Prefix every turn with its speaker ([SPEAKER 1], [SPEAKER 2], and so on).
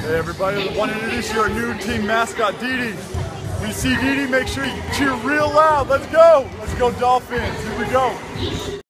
[SPEAKER 1] Hey everybody, I want to introduce you to our new team mascot, Dee Dee. When you see Dee Dee, make sure you cheer real loud. Let's go! Let's go Dolphins! Here we go!